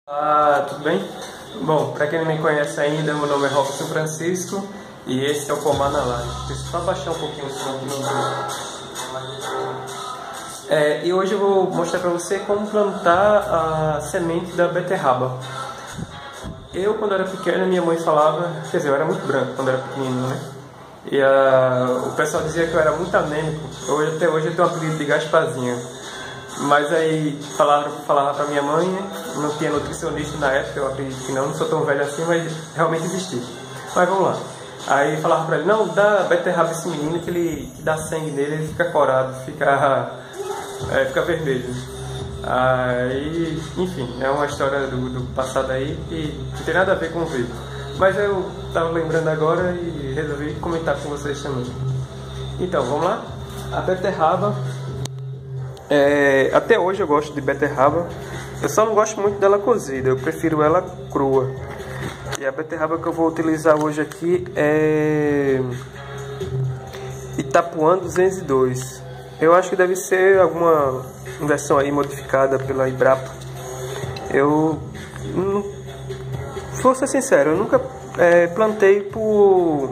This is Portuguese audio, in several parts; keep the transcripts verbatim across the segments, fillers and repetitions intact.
Ah, tudo bem? Bom, para quem não me conhece ainda, meu nome é Robson Francisco e esse é o Pomar na Live. Deixa eu só baixar um pouquinho o som aqui no vídeo. É, e hoje eu vou mostrar para você como plantar a semente da beterraba. Eu, quando era pequeno, minha mãe falava, quer dizer, eu era muito branco quando era pequenino, né? E a, o pessoal dizia que eu era muito anêmico. Hoje, até hoje eu tenho um apelido de Gasparzinho. Mas aí falava, falava pra minha mãe, não tinha nutricionista na época, eu acredito que não, não sou tão velho assim, mas realmente existia. Mas vamos lá. Aí falava pra ele, não, dá beterraba esse menino que ele que dá sangue nele, ele fica corado, fica, é, fica vermelho. Aí, enfim, é uma história do, do passado aí que não tem nada a ver com o vídeo. Mas eu tava lembrando agora e resolvi comentar com vocês também. Então, vamos lá? A beterraba. É, até hoje eu gosto de beterraba, eu só não gosto muito dela cozida, eu prefiro ela crua. E a beterraba que eu vou utilizar hoje aqui é Itapuã duzentos e dois. Eu acho que deve ser alguma versão aí modificada pela Embrapa. Eu, não, vou ser sincero, eu nunca é, plantei por,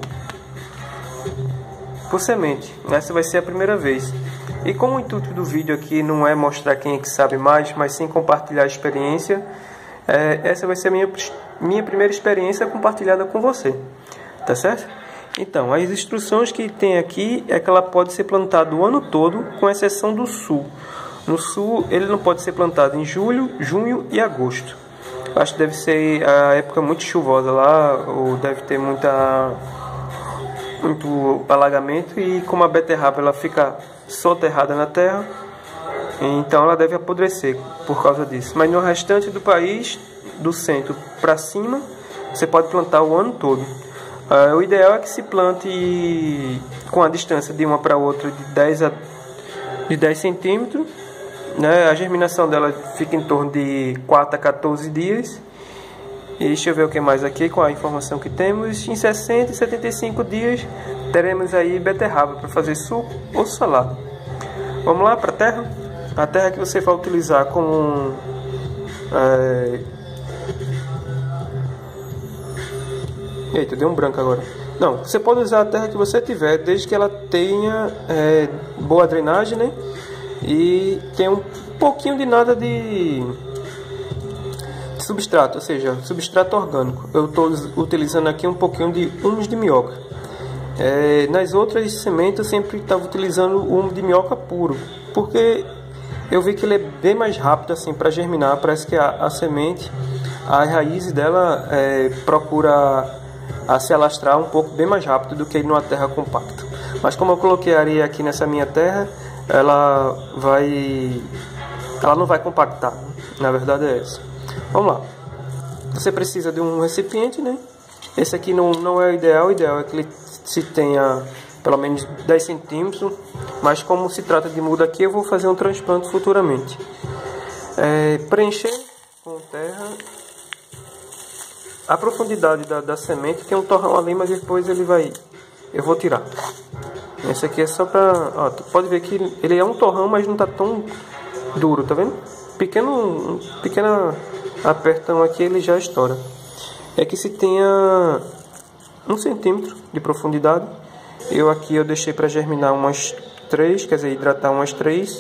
por semente, essa vai ser a primeira vez. E como o intuito do vídeo aqui não é mostrar quem é que sabe mais, mas sim compartilhar a experiência, é, essa vai ser a minha, minha primeira experiência compartilhada com você, tá certo? Então, as instruções que tem aqui é que ela pode ser plantada o ano todo, com exceção do sul. No sul, ele não pode ser plantado em julho, junho e agosto. Acho que deve ser a época muito chuvosa lá, ou deve ter muita, muito alagamento, e como a beterraba ela fica soterrada na terra, então ela deve apodrecer por causa disso. Mas no restante do país, do centro para cima, você pode plantar o ano todo. Uh, o ideal é que se plante com a distância de uma para outra de dez, a, de dez centímetros, né? A germinação dela fica em torno de quatro a quatorze dias. E deixa eu ver o que mais aqui com a informação que temos. Em sessenta e setenta e cinco dias teremos aí beterraba para fazer suco ou salada. Vamos lá para a terra. A terra que você vai utilizar como é... Eita, deu um branco agora. Não, você pode usar a terra que você tiver, desde que ela tenha é, boa drenagem, né? E tenha um pouquinho de nada de substrato, ou seja, substrato orgânico. Eu estou utilizando aqui um pouquinho de humus de minhoca. É, nas outras sementes eu sempre estava utilizando o humus de minhoca puro, porque eu vi que ele é bem mais rápido assim para germinar. Parece que a, a semente, a raiz dela é, procura a se alastrar um pouco bem mais rápido do que numa terra compacta. Mas como eu coloquei areia aqui nessa minha terra, ela vai, ela não vai compactar. Na verdade é essa. Vamos lá. Você precisa de um recipiente, né? Esse aqui não, não é o ideal. O ideal é que ele se tenha pelo menos dez centímetros. Mas como se trata de muda aqui, eu vou fazer um transplante futuramente. É, preencher com terra. A profundidade da, da semente tem um torrão ali, mas depois ele vai... Eu vou tirar. Esse aqui é só para... Ó, tu pode ver que ele é um torrão, mas não está tão duro, tá vendo? Pequeno, pequena... apertão aqui, ele já estoura. É que se tenha um centímetro de profundidade. Eu aqui eu deixei para germinar umas três, quer dizer, hidratar umas três.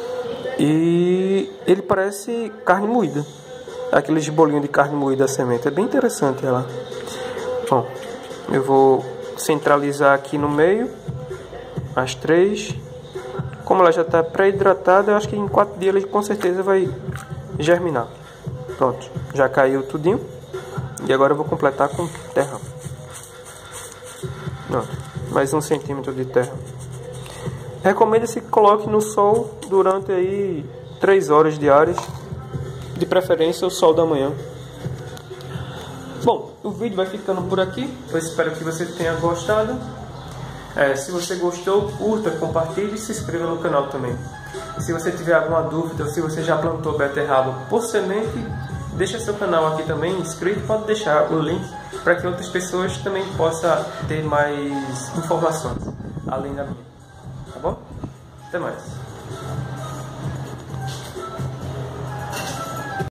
E ele parece carne moída. Aqueles bolinhos de carne moída da semente. É bem interessante ela. Bom, eu vou centralizar aqui no meio as três. Como ela já está pré-hidratada, eu acho que em quatro dias ele com certeza vai germinar. Pronto, já caiu tudinho. E agora eu vou completar com terra. Pronto, mais um centímetro de terra. Recomenda-se que coloque no sol durante aí três horas diárias. De preferência o sol da manhã. Bom, o vídeo vai ficando por aqui. Eu espero que você tenha gostado. É, se você gostou, curta, compartilhe e se inscreva no canal também. Se você tiver alguma dúvida ou se você já plantou beterraba por semente, deixa seu canal aqui também inscrito, pode deixar o link para que outras pessoas também possam ter mais informações além da minha. Tá bom? Até mais.